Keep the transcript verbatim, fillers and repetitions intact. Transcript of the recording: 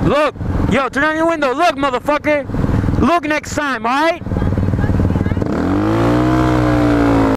Look. Yo, turn on your window. Look, motherfucker. Look next time, alright?